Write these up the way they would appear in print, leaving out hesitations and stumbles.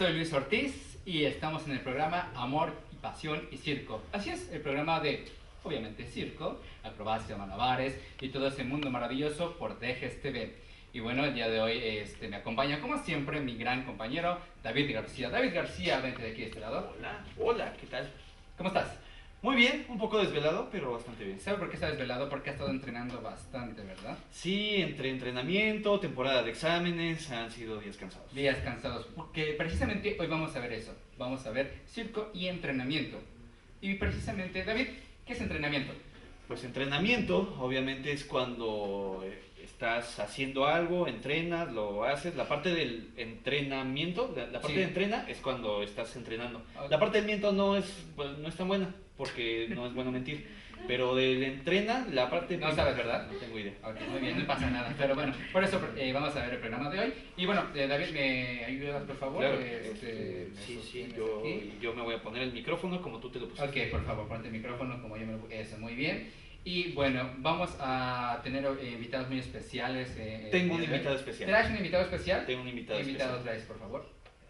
soy Luis Ortiz y estamos en el programa Amor, Pasión y Circo. Así es, el programa de, obviamente, circo, acrobacia, malabares y todo ese mundo maravilloso por Dejes TV. Y bueno, el día de hoy me acompaña, como siempre, mi gran compañero David García. David García, vente de aquí de este lado. Hola, hola, ¿qué tal? ¿Cómo estás? Muy bien, un poco desvelado, pero bastante bien. ¿Sabes por qué estás desvelado? Porque has estado entrenando bastante, ¿verdad? Sí, entre entrenamiento, temporada de exámenes, han sido días cansados. Días cansados, porque precisamente hoy vamos a ver eso. Vamos a ver circo y entrenamiento. Y precisamente, David, ¿qué es entrenamiento? Pues entrenamiento, obviamente, es cuando estás haciendo algo, entrenas, lo haces. La parte del entrenamiento, la parte de entrena es cuando estás entrenando. Okay. La parte del miento no es tan buena, porque no es bueno mentir. Pero del entrena, la parte... No sabes, ¿verdad? No tengo idea. Ok, muy bien, no pasa nada. Pero bueno, por eso vamos a ver el programa de hoy. Y bueno, David, ¿me ayudas, por favor? Claro. Sí, Yo me voy a poner el micrófono como tú te lo pusiste. Ok, por favor, ponte el micrófono como yo me lo puse. Eso, muy bien. Y bueno, vamos a tener invitados muy especiales. Tengo un invitado especial. ¿Traes un invitado especial? Tengo un invitado especial. Invitado traes, por favor.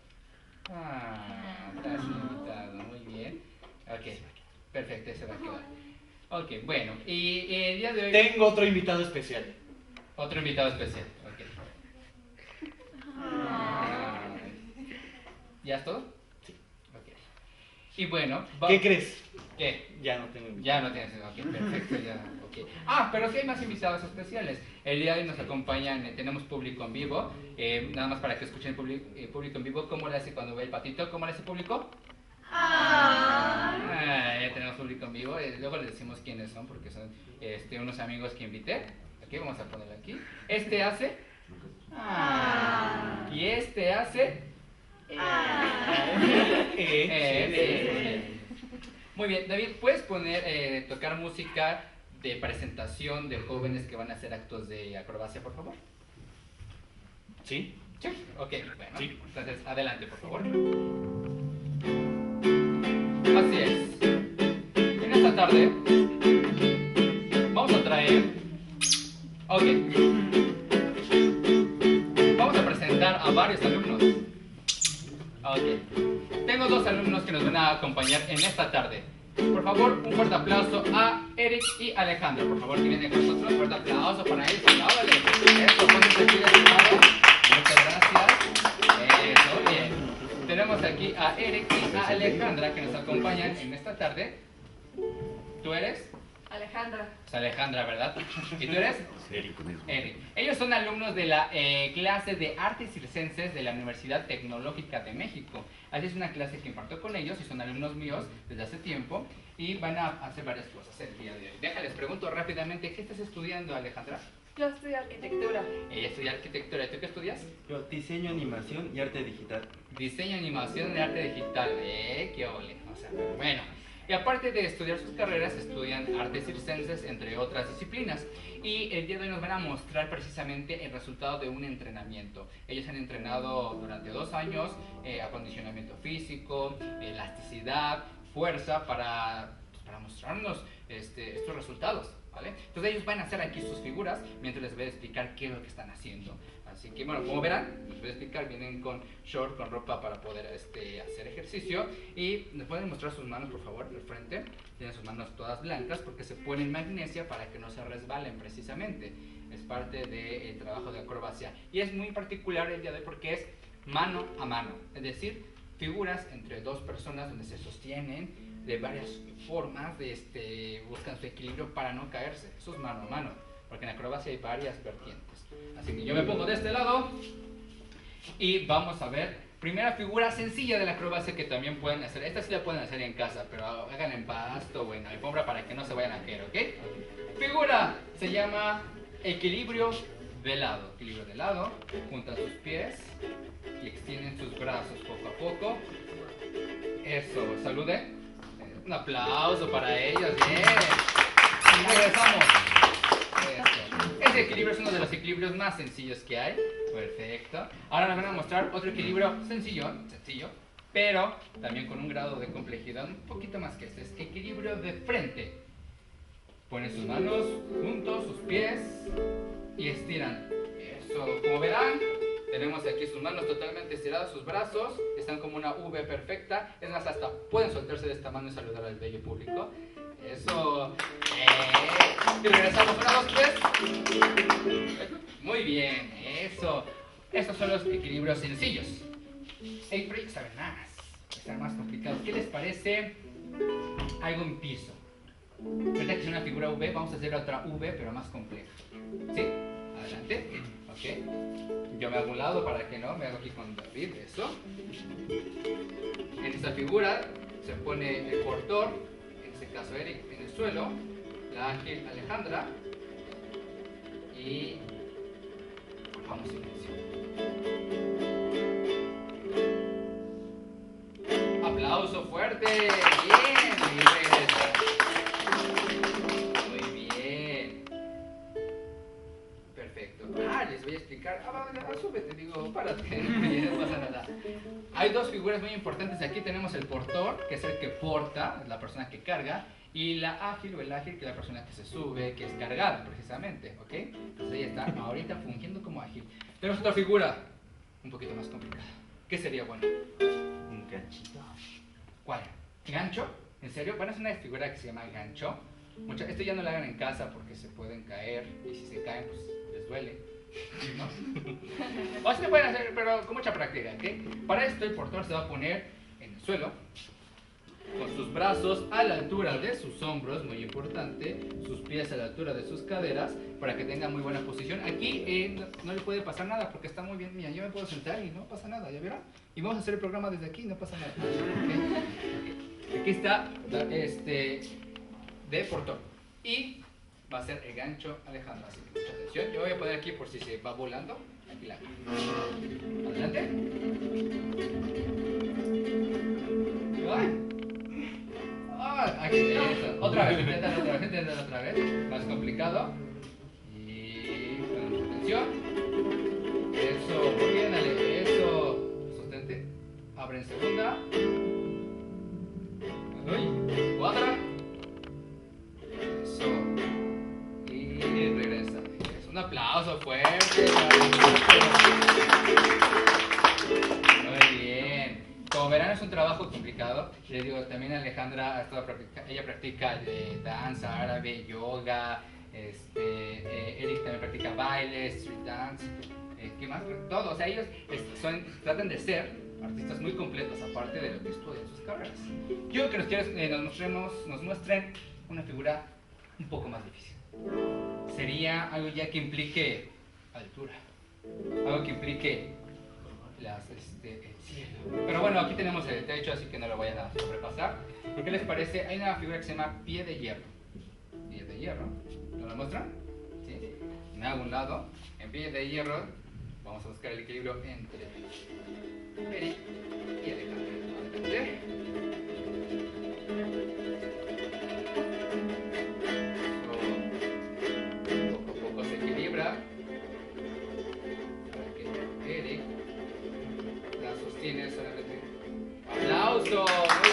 Traes un invitado, muy bien. Ok, perfecto, ese va a quedar. Ok, bueno, y el día de hoy... Tengo otro invitado especial. Otro invitado especial, ok. ¿Ya es todo? Sí. Ok. Y bueno... ¿Qué crees? ¿Qué? Ya no tengo invitado. Ya no tienes, ok, perfecto, ya, ok. Pero sí hay más invitados especiales. El día de hoy nos acompañan, tenemos público en vivo, nada más para que escuchen el público en vivo, ¿cómo le hace cuando ve el patito? ¿Cómo le hace público? Ya tenemos público en vivo, luego les decimos quiénes son porque son unos amigos que invité. Aquí vamos a ponerlo aquí. Este hace y este hace Muy bien, David, ¿puedes poner, tocar música de presentación de jóvenes que van a hacer actos de acrobacia, por favor? ¿Sí? Sí. Ok, bueno, sí. Entonces adelante, por favor. Así es. En esta tarde vamos a traer... Ok. Vamos a presentar a varios alumnos. Ok. Tengo dos alumnos que nos van a acompañar en esta tarde. Por favor, un fuerte aplauso a Eric y Alejandra. Por favor, que vienen con nosotros. Un fuerte aplauso para ellos. Apláudale. Eso, pónganse aquí de su lado. Muchas gracias. Eso, bien. Tenemos aquí a Eric y a Alejandra que nos acompañan en esta tarde. ¿Tú eres? Alejandra. Es Alejandra, ¿verdad? ¿Y tú eres? Eric. Eric. Ellos son alumnos de la clase de Artes Circenses de la Universidad Tecnológica de México. Así es una clase que imparto con ellos y son alumnos míos desde hace tiempo y van a hacer varias cosas el día de hoy. Déjales pregunto rápidamente, ¿qué estás estudiando, Alejandra? Yo estudio arquitectura. Ella estudia arquitectura. ¿Y tú qué estudias? Yo, diseño, animación y arte digital. Diseño, animación y arte digital. ¡Qué ole! O sea, bueno. Y aparte de estudiar sus carreras, estudian artes circenses, entre otras disciplinas. Y el día de hoy nos van a mostrar precisamente el resultado de un entrenamiento. Ellos han entrenado durante 2 años acondicionamiento físico, elasticidad, fuerza para mostrarnos estos resultados, ¿vale? Entonces ellos van a hacer aquí sus figuras mientras les voy a explicar qué es lo que están haciendo. Así que bueno, como verán, les voy a explicar, vienen con short, con ropa para poder hacer ejercicio. Y les pueden mostrar sus manos, por favor, al frente. Tienen sus manos todas blancas porque se ponen magnesia para que no se resbalen precisamente. Es parte del trabajo de acrobacia. Y es muy particular el día de hoy porque es mano a mano. Es decir, figuras entre 2 personas donde se sostienen de varias formas, buscan su equilibrio para no caerse. Eso es mano a mano, porque en acrobacia hay varias vertientes. Así que yo me pongo de este lado y vamos a ver primera figura sencilla de la acrobacia que también pueden hacer. Esta sí la pueden hacer en casa, pero hagan en pasto o en alfombra para que no se vayan a caer, ¿ok? Figura se llama equilibrio de lado. Equilibrio de lado, juntan sus pies y extienden sus brazos poco a poco. Eso, salude. Un aplauso para ellos, bien. Y regresamos. Este equilibrio es uno de los equilibrios más sencillos que hay. Perfecto. Ahora nos van a mostrar otro equilibrio sencillo, pero también con un grado de complejidad un poquito más que este. Es equilibrio de frente. Ponen sus manos juntos, sus pies y estiran. Eso, como verán, Tenemos aquí sus manos totalmente estiradas, sus brazos están como una V perfecta. Es más, hasta pueden soltarse de esta mano y saludar al bello público. Eso. Y regresamos. 1, 2, 3. Muy bien, eso. Estos son los equilibrios sencillos. April sabe más. Están más complicados. ¿Qué les parece algo en piso? Ahorita que es una figura V, vamos a hacer otra V, pero más compleja. ¿Sí? Adelante. Ok. Yo me hago un lado para que no, me hago aquí con David, eso. En esta figura se pone el portor, en este caso Eric, en el suelo, la ágil Alejandra, y vamos silencio. Aplauso fuerte, bien, y regresa. Muy bien. Perfecto. Les voy a explicar. Súbete, digo, párate, no pasa nada. Hay dos figuras muy importantes. Aquí tenemos el portor, que es el que porta, es la persona que carga, y la ágil o el ágil, que es la persona que se sube, que es cargada, precisamente, ¿ok? Entonces ella está ahorita fungiendo como ágil. Tenemos otra figura, un poquito más complicada. ¿Qué sería bueno? Un ganchito. ¿Cuál? ¿Gancho? ¿En serio? Bueno, es una figura que se llama gancho. Esto ya no lo hagan en casa porque se pueden caer, y si se caen, pues les duele, ¿no? O se pueden hacer, pero con mucha práctica, ¿ok? Para esto el portador se va a poner en el suelo, con sus brazos a la altura de sus hombros, muy importante, sus pies a la altura de sus caderas, para que tenga muy buena posición. Aquí no le puede pasar nada porque está muy bien. Mira, yo me puedo sentar y no pasa nada, ¿ya vieron? Y vamos a hacer el programa desde aquí, no pasa nada. ¿Okay? Aquí está de portón. Y va a ser el gancho Alejandra. Así que mucha atención. Yo voy a poner aquí por si se va volando. Aquí la hago. Adelante. Aquí está. Otra vez, inténtalo otra vez. Más complicado. Y con mucha atención. Eso, muy bien, Ale. Eso. Sostente. Abre en segunda. Cuadra. Eso. Y regresa. Es un aplauso fuerte. Muy bien. Como verán, es un trabajo complicado. Les digo, también Alejandra ha estado ella practica danza árabe, yoga. Eric también practica baile, street dance. ¿Qué más? Todo. O sea, ellos tratan de ser artistas muy completos, aparte de lo que estudian sus carreras. Yo creo que nos muestren una figura un poco más difícil. Sería algo ya que implique altura, algo que implique el cielo. Pero bueno, aquí tenemos el techo, así que no lo vayan a sobrepasar. ¿Qué les parece? Hay una figura que se llama pie de hierro. Pie de hierro. ¿Nos lo muestran? ¿Sí? Me hago un lado. En pie de hierro vamos a buscar el equilibrio entre Eric y Alejandra. Adelante. Poco a poco se equilibra para que Eric la sostiene solamente. ¡Aplauso!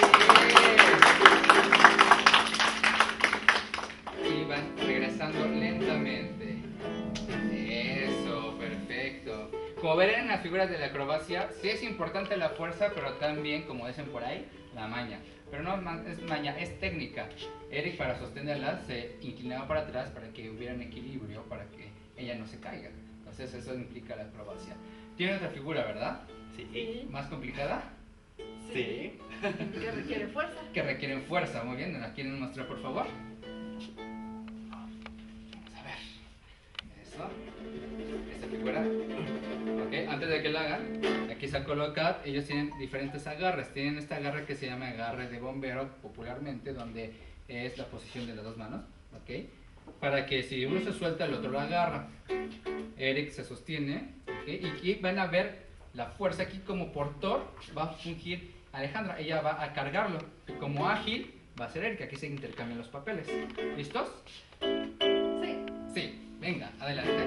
Muy bien. Y van regresando lentamente. Eso, perfecto. Como verán en las figuras de la acrobacia, sí es importante la fuerza, pero también, como dicen por ahí, la maña. Pero no es maña, es técnica. Eric, para sostenerla, se inclinaba para atrás para que hubiera un equilibrio, para que ella no se caiga. Entonces eso implica la acrobacia. Tiene otra figura, ¿verdad? Sí. ¿Más complicada? Sí. Que requiere fuerza. Que requieren fuerza. Muy bien, ¿nos la quieren mostrar, por favor? Vamos a ver. Eso. Esta figura. Ok, antes de que la hagan, aquí se coloca, ellos tienen diferentes agarres. Tienen este agarre que se llama agarre de bombero, popularmente, donde es la posición de las dos manos. Ok, para que si uno se suelta, el otro lo agarra. Eric se sostiene. Okay, y aquí van a ver la fuerza. Aquí como portor va a fungir Alejandra. Ella va a cargarlo. Y como ágil va a ser Eric. Aquí se intercambian los papeles. ¿Listos? Sí. Sí, venga, adelante.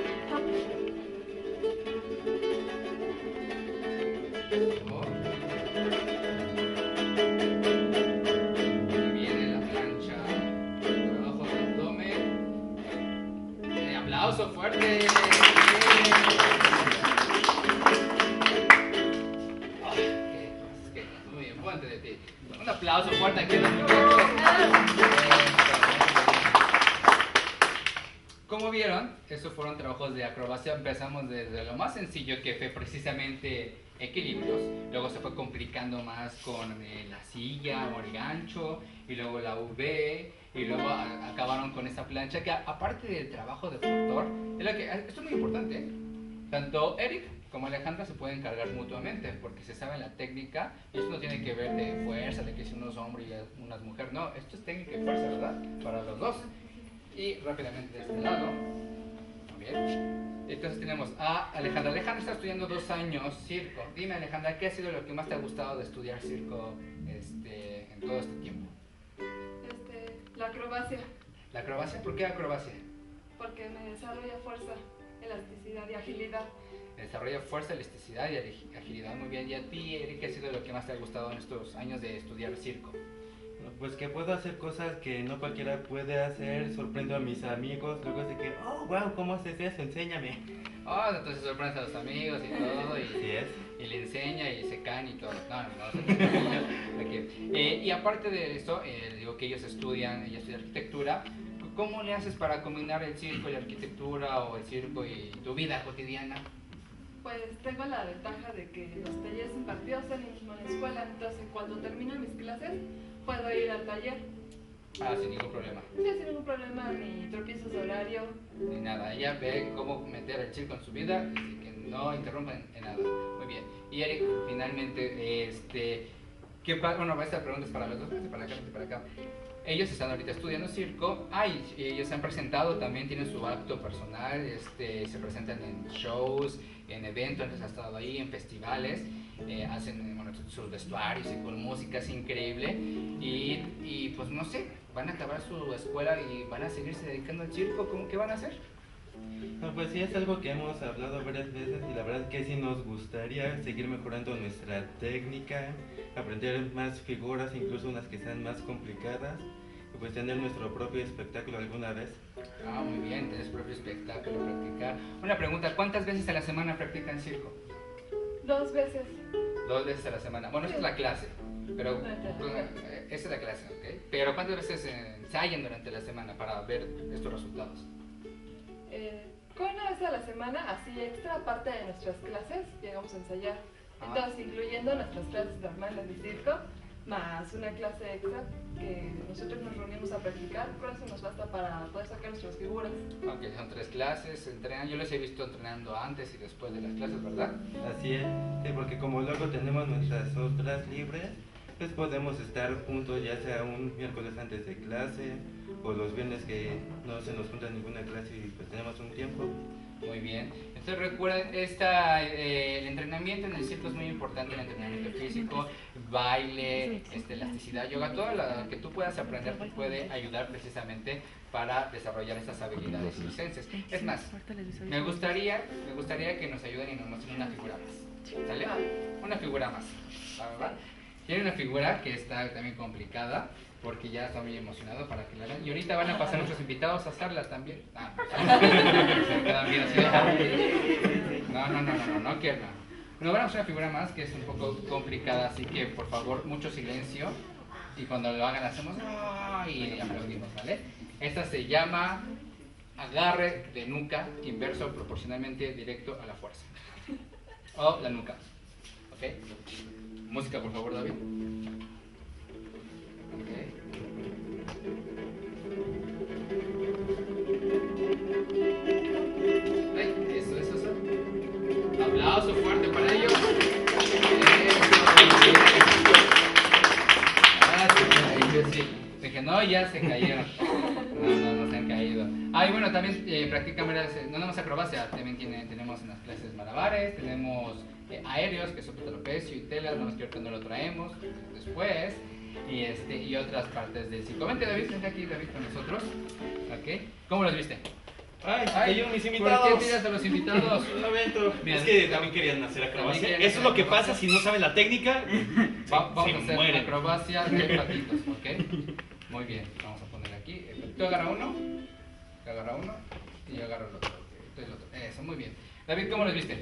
Oh. Y viene la plancha. Trabajo de abdomen. ¡Aplauso fuerte! de ti. Un aplauso fuerte aquí a los muchachos. Como vieron, esos fueron trabajos de acrobacia. Empezamos desde lo más sencillo, que fue precisamente equilibrios. Luego se fue complicando más con la silla o el gancho, y luego la V, y luego acabaron con esa plancha, que aparte del trabajo de productor, esto es muy importante, ¿eh? Tanto Eric como Alejandra se pueden cargar mutuamente, porque se sabe la técnica, y esto no tiene que ver de fuerza, de que si uno es hombre y una es mujer, no, esto es técnica y fuerza, ¿verdad? Para los dos. Y rápidamente de este lado, muy bien. Entonces tenemos a Alejandra. Alejandra está estudiando 2 años circo. Dime, Alejandra, ¿qué ha sido lo que más te ha gustado de estudiar circo en todo este tiempo? La acrobacia, ¿La acrobacia? ¿Por qué acrobacia? porque me desarrolla fuerza, elasticidad y agilidad. Desarrolla fuerza, elasticidad y agilidad. Muy bien. ¿Y a ti, Eric, qué ha sido lo que más te ha gustado en estos años de estudiar circo? Pues que puedo hacer cosas que no cualquiera puede hacer, sorprendo a mis amigos, luego sé que, oh, wow, ¿cómo haces eso? Enséñame. Oh, entonces sorprendes a los amigos y todo, Así es. y le enseña y se caen y todo. No. Okay. Y aparte de esto, digo que ella estudia arquitectura. ¿Cómo le haces para combinar el circo y la arquitectura, o el circo y tu vida cotidiana? Pues tengo la ventaja de que los talleres impartidos son ahí mismo en la escuela, entonces cuando termino mis clases puedo ir al taller. Ah, sin ningún problema. Sí, sin ningún problema, ni tropiezos de horario. Ni nada. Ella ve cómo meter el circo en su vida, así que no interrumpen en nada. Muy bien. Y Eric, finalmente, bueno, esta pregunta es para los dos, para acá, para acá. Ellos están ahorita estudiando circo. Ellos se han presentado, también tienen su acto personal, se presentan en shows, en eventos, han estado ahí, en festivales, hacen sus vestuarios y con música, es increíble. Y pues no sé, van a acabar su escuela y van a seguirse dedicando al circo. ¿Qué van a hacer? No, pues sí, es algo que hemos hablado varias veces y la verdad que sí nos gustaría seguir mejorando nuestra técnica, aprender más figuras, incluso unas que sean más complicadas, y pues tener nuestro propio espectáculo alguna vez. Ah, muy bien, tener su propio espectáculo, practicar. Una pregunta, ¿cuántas veces a la semana practican circo? 2 veces. 2 veces a la semana. Bueno, esa es la clase, pero esa es la clase, ¿ok? Pero ¿cuántas veces ensayan durante la semana para ver estos resultados? Con una vez a la semana, así extra, aparte de nuestras clases, llegamos a ensayar. Entonces, incluyendo nuestras clases normales de circo, más una clase extra que nosotros nos reunimos a practicar, por eso nos basta para poder sacar nuestras figuras. Ok, son 3 clases, entrenan. Yo les he visto entrenando antes y después de las clases, ¿verdad? Así es, sí, porque como luego tenemos nuestras otras libres, pues podemos estar juntos ya sea un miércoles antes de clase o los viernes que no se nos junta ninguna clase y pues tenemos un tiempo. Muy bien. Entonces recuerden, el entrenamiento en el circo es muy importante, el entrenamiento físico, baile, elasticidad, yoga, todo lo que tú puedas aprender te puede ayudar precisamente para desarrollar estas habilidades circenses. Es más, me gustaría que nos ayuden y nos muestren una figura más. ¿Sale? Una figura más. ¿Va? Tiene una figura que está también complicada, porque ya está muy emocionado para que la vean. Y ahorita van a pasar nuestros invitados a hacerla también. Se quedan bien así. No quiero. Bueno, vamos a una figura más que es un poco complicada, así que por favor, mucho silencio. Y cuando lo hagan, hacemos y aplaudimos, ¿vale? Esta se llama agarre de nuca inverso proporcionalmente directo a la fuerza. O la nuca. ¿Ok? Música, por favor, David. Eso. Aplauso fuerte para ellos. Sí. Dije, no, ya se cayeron. No se han caído. Y bueno, también practican, no nada más acrobacia, también tenemos en las clases malabares, tenemos aéreos, que es trapecio y telas, no más que ahorita no lo traemos después. Y otras partes del circo. Vente, David, vente aquí, David, con nosotros. ¿Ok? ¿Cómo los viste? Cayeron mis invitados. ¿Por qué tiras a los invitados? Un momento. Bien. Es que también querían hacer acrobacia. También Eso es lo que pasa si no saben la técnica. Vamos se a hacer mueren. acrobacia de patitos, ¿ok? Muy bien, vamos a poner aquí. Tú agarra uno, y yo agarro el otro. Entonces el otro. Eso, muy bien. David, ¿cómo los viste?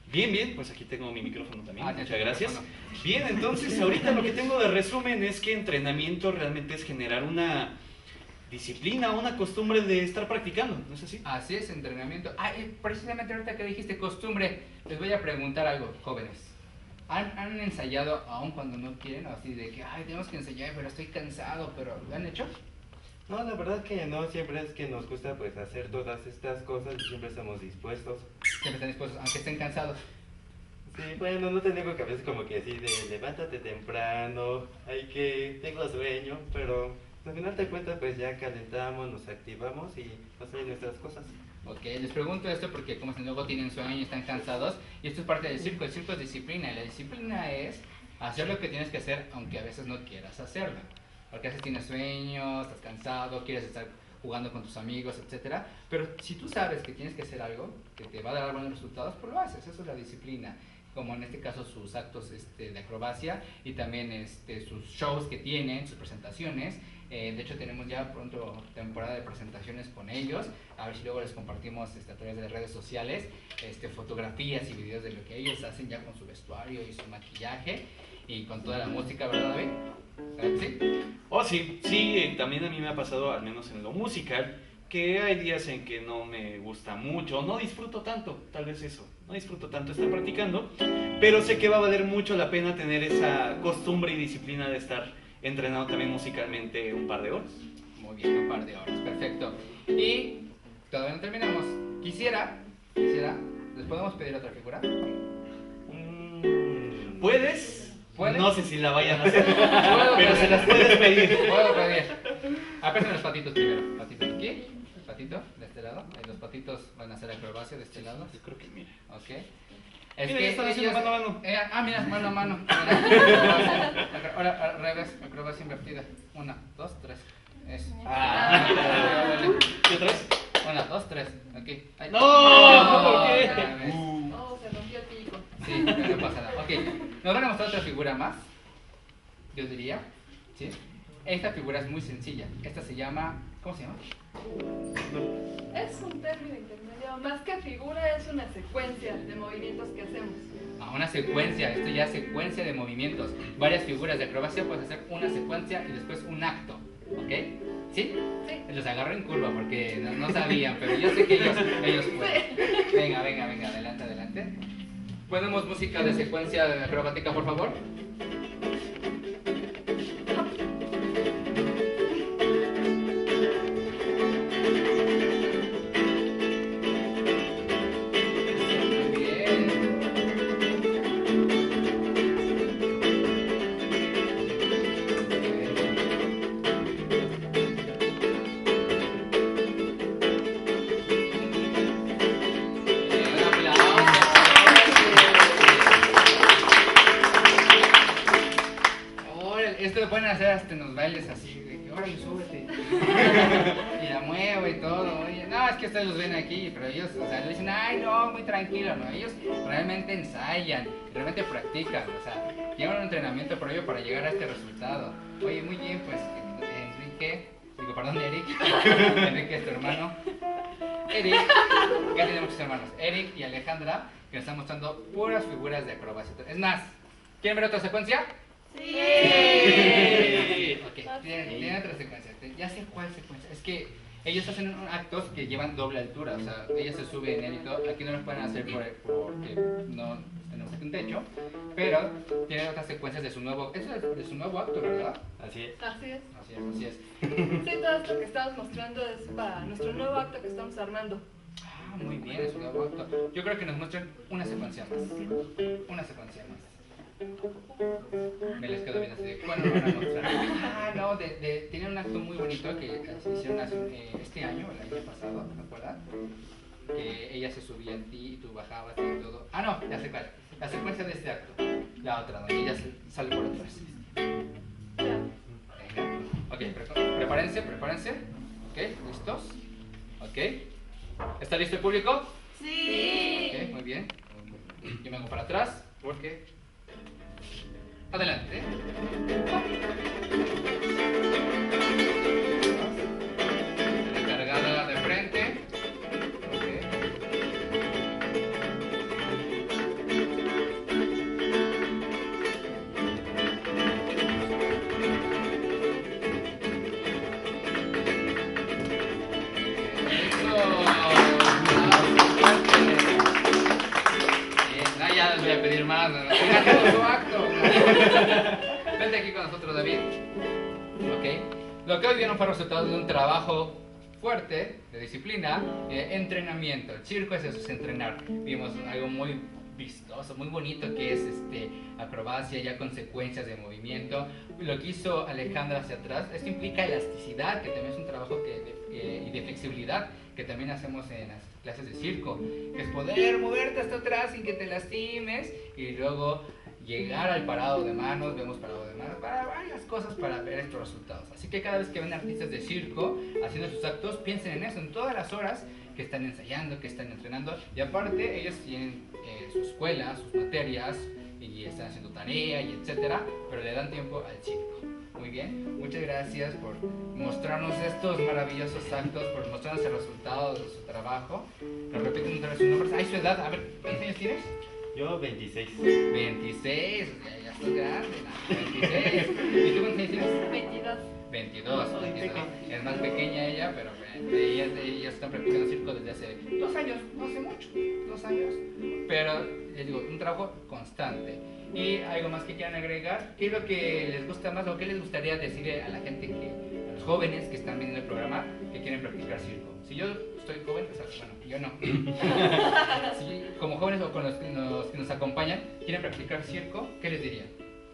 Bien, bien, pues aquí tengo mi micrófono también, tienes muchas tu gracias. micrófono. Bien, entonces ahorita lo que tengo de resumen es que entrenamiento realmente es generar una disciplina, una costumbre de estar practicando, ¿no es así? Así es, entrenamiento. Precisamente ahorita que dijiste costumbre, les voy a preguntar algo, jóvenes. ¿Han ensayado aún cuando no quieren? O así de que, ay, tenemos que ensayar, pero estoy cansado, pero ¿lo han hecho? No, la verdad que no, siempre es que nos gusta pues hacer todas estas cosas y siempre estamos dispuestos. Siempre están dispuestos, aunque estén cansados. Sí, bueno, no te digo que a veces como que así de levántate temprano, tengo sueño, pero al final de cuentas pues ya calentamos, nos activamos y hacemos nuestras cosas. Ok, les pregunto esto porque como luego tienen sueño y están cansados, y esto es parte del circo. El circo es disciplina, y la disciplina es hacer lo que tienes que hacer aunque a veces no quieras hacerlo. Porque a veces tienes sueño, estás cansado, quieres estar jugando con tus amigos, etcétera. Pero si tú sabes que tienes que hacer algo que te va a dar buenos resultados, pues lo haces. Eso es la disciplina. Como en este caso sus actos de acrobacia y también sus shows que tienen, sus presentaciones. De hecho tenemos ya pronto temporada de presentaciones con ellos. A ver si luego les compartimos a través de redes sociales fotografías y videos de lo que ellos hacen ya con su vestuario y su maquillaje y con toda la música, ¿verdad, David? ¿Sí? Oh, sí, sí, también a mí me ha pasado, al menos en lo musical, que hay días en que no me gusta mucho, no disfruto tanto, tal vez eso, no disfruto tanto estar practicando, pero sé que va a valer mucho la pena tener esa costumbre y disciplina de estar entrenado también musicalmente un par de horas. Muy bien, un par de horas, perfecto. Y todavía no terminamos. Quisiera, ¿les podemos pedir otra figura? ¿Puedes? ¿Puedes? No sé si la vayan a hacer, Puedo pero pedir. se las puedes pedir. Puedo pedir. Apresten los patitos primero. Patitos aquí, patito de este lado. Los patitos van a hacer acrobacia de este lado. Yo creo que mira. Ok. Mira, ya están haciendo mano a mano. Mira, mano a mano. Ahora, al revés, acrobacia invertida. 1, 2, 3. Eso. ¿Y otra vez? 1, 2, 3. Aquí. Ahí. ¡No! ¿Por qué? Otra vez. Oh, se rompió el pico. Sí, no pasa nada. Ok, nos van a mostrar otra figura más. Yo diría. ¿Sí? Esta figura es muy sencilla. Esta se llama. ¿Cómo se llama? Es un término intermedio, más que figura es una secuencia de movimientos que hacemos. Una secuencia, esto ya es secuencia de movimientos. Varias figuras de acrobacia puedes hacer una secuencia y después un acto. ¿Ok? ¿Sí? Sí. Los agarro en curva porque no sabían, pero yo sé que ellos pueden. Venga, adelante. ¿Ponemos música de secuencia acrobática, por favor? Esto lo pueden hacer hasta en los bailes así, de que órale, súbete. Y la muevo y todo. Oye, no, es que ustedes los ven aquí, pero ellos, o sea, le dicen, ay, no, muy tranquilo, ¿no? Ellos realmente ensayan, realmente practican, o sea, llevan un entrenamiento previo para llegar a este resultado. Oye, muy bien, pues, Enrique es tu hermano. Eric, ya tenemos muchos hermanos, Eric y Alejandra, que nos están mostrando puras figuras de acrobacia. Es más, ¿quieren ver otra secuencia? Sí. Ok, tiene otra secuencia. Ya sé cuál secuencia. Es que ellos hacen actos que llevan doble altura. O sea, ellos se suben en y todo. Aquí no los pueden hacer porque no tenemos aquí un techo. Pero tienen otras secuencias de su nuevo. Eso es de su nuevo acto, ¿verdad? Así es. Así es. Así es. Sí, todo esto que estamos mostrando es para nuestro nuevo acto que estamos armando. Muy bien, es un nuevo acto. Yo creo que nos muestran una secuencia más. Una secuencia más. Me les quedo bien así de ¿cuándo lo van a mostrar? No, tienen un acto muy bonito que se hicieron este año, el año pasado, ¿me acuerdas? Que ella se subía a ti y tú bajabas y todo. No, ya sé cuál. La secuencia de este acto. La otra, donde ella sale por atrás. Venga. Ok, prepárense. Ok, ¿listos? Ok. ¿Está listo el público? Sí. Ok, muy bien. Yo me hago para atrás porque... Adelante. Recargada de frente. Okay. Vente aquí con nosotros, David. Ok. Lo que hoy vieron fue resultado de un trabajo fuerte, de disciplina, entrenamiento. El circo es eso, es entrenar. Vimos algo muy vistoso, muy bonito, que es acrobacia, ya consecuencias de movimiento. Lo que hizo Alejandra hacia atrás, esto implica elasticidad, que también es un trabajo y de flexibilidad que también hacemos en las clases de circo, que es poder moverte hasta atrás sin que te lastimes y luego llegar al parado de manos. Vemos parado de manos para varias cosas para ver estos resultados. Así que cada vez que ven artistas de circo haciendo sus actos, piensen en eso, en todas las horas que están ensayando, que están entrenando, y aparte ellos tienen su escuela, sus materias, y están haciendo tarea y etcétera, pero le dan tiempo al circo. Muy bien, muchas gracias por mostrarnos estos maravillosos actos, por mostrarnos el resultado de su trabajo. Nos repiten otra vez sus nombres. Ay, su edad, a ver, ¿cuántos años tienes? Yo 26. 26, ya estás grande, ¿no? 26. ¿Y tú cuántos años tienes? 22. 22. Es más pequeña ella, pero ella está practicando circo desde hace 2 años, no hace mucho, 2 años. Pero les digo, un trabajo constante. ¿Y algo más que quieran agregar? ¿Qué es lo que les gusta más o qué les gustaría decirle a la gente, a los jóvenes que están viendo el programa, que quieren practicar circo? Si yo estoy joven, o sea, bueno, yo no. Si como jóvenes o con los que nos acompañan quieren practicar circo, ¿qué les diría?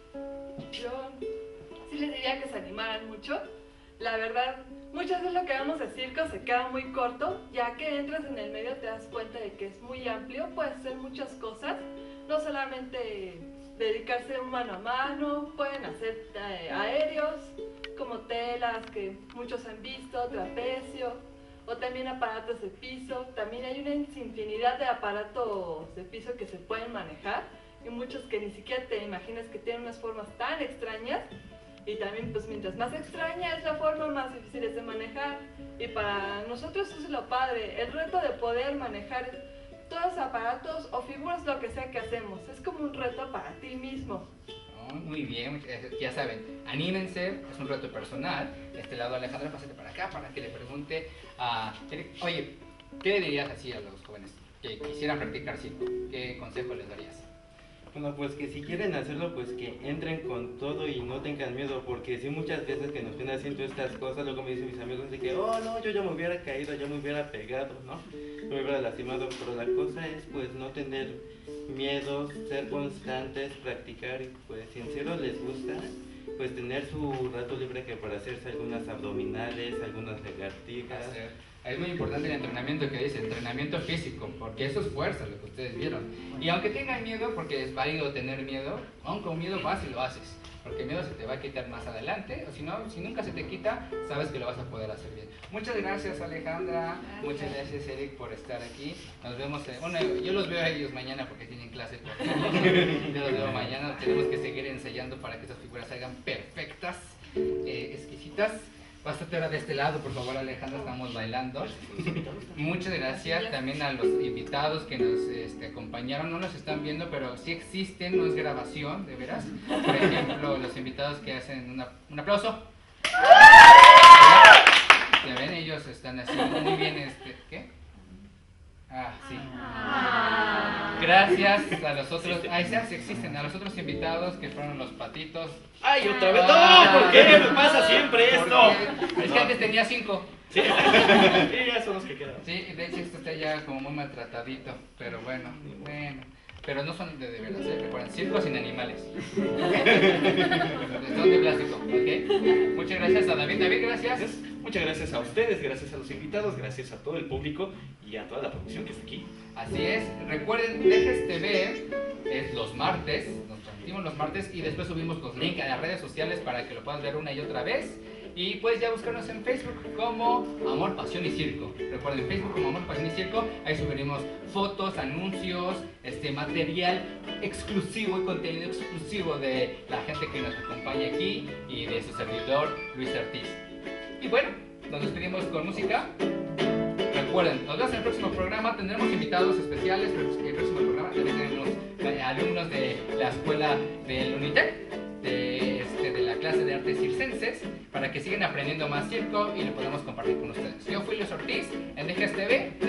Yo sí les diría que se animaran mucho. La verdad, muchas veces lo que vemos de circo se queda muy corto, ya que entras en el medio te das cuenta de que es muy amplio, puedes hacer muchas cosas, no solamente dedicarse mano a mano, pueden hacer aéreos, como telas que muchos han visto, trapecio, o también aparatos de piso. También hay una infinidad de aparatos de piso que se pueden manejar, y muchos que ni siquiera te imaginas que tienen unas formas tan extrañas. Y también, pues mientras más extraña es la forma, más difícil es de manejar. Y para nosotros eso es lo padre, el reto de poder manejar todos los aparatos o figuras, lo que sea que hacemos. Es como un reto para ti mismo. Oh, muy bien, ya saben, anímense, es un reto personal. De este lado, Alejandra, pásate para acá para que le pregunte a Eric. Oye, ¿qué le dirías así a los jóvenes que quisieran practicar circo? ¿Qué consejo les darías? Bueno, pues que si quieren hacerlo, pues que entren con todo y no tengan miedo, porque sí, muchas veces que nos ven haciendo estas cosas, luego me dicen mis amigos de que, oh no, yo ya me hubiera caído, ya me hubiera pegado, ¿no? Me hubiera lastimado, pero la cosa es pues no tener miedo, ser constantes, practicar, y pues si en serio les gusta, pues tener su rato libre que para hacerse algunas abdominales, algunas lagartijas. Es muy importante el entrenamiento que dice, entrenamiento físico, porque eso es fuerza, lo que ustedes vieron. Y aunque tengan miedo, porque es válido tener miedo, aún con miedo vas y lo haces, porque el miedo se te va a quitar más adelante, o si no, si nunca se te quita, sabes que lo vas a poder hacer bien. Muchas gracias, Alejandra, muchas gracias, Eric, por estar aquí. Nos vemos, bueno, yo los veo a ellos mañana porque tienen clase, yo los veo mañana, tenemos que seguir ensayando para que estas figuras salgan perfectas, exquisitas. Pásate ahora de este lado, por favor, Alejandra, estamos bailando. Muchas gracias también a los invitados que nos acompañaron. No nos están viendo, pero sí existen, no es grabación, de veras. Por ejemplo, los invitados que hacen un aplauso. Ya ven, ellos están así muy bien. ¿Qué? Ah, sí. Gracias a los otros, sí existen, a los otros invitados que fueron los patitos. ¡Ay, otra vez! ¡No! ¿Por qué me pasa siempre esto? Es que antes tenía 5. Sí, ya son los que quedan. Sí, de hecho esto está ya como muy maltratadito, pero bueno. Pero no son de veras, recuerden, circo sin animales. Son de plástico, ¿ok? Muchas gracias a David. David, gracias. Muchas gracias a ustedes, gracias a los invitados, gracias a todo el público y a toda la producción que está aquí. Así es, recuerden, Dejes TV es los martes, nos transmitimos los martes y después subimos los links a las redes sociales para que lo puedas ver una y otra vez. Y puedes ya buscarnos en Facebook como Amor, Pasión y Circo. Recuerden, Facebook como Amor, Pasión y Circo. Ahí subiremos fotos, anuncios, material exclusivo y contenido exclusivo de la gente que nos acompaña aquí y de su servidor, Luis Ortiz. Y bueno, nos despedimos con música. Recuerden, nos vemos en el próximo programa. Tendremos invitados especiales. En el próximo programa también tenemos alumnos de la escuela del UNITEC, de la clase de artes circenses, para que sigan aprendiendo más circo y lo podamos compartir con ustedes. Yo fui Luis Ortiz en Dejes TV.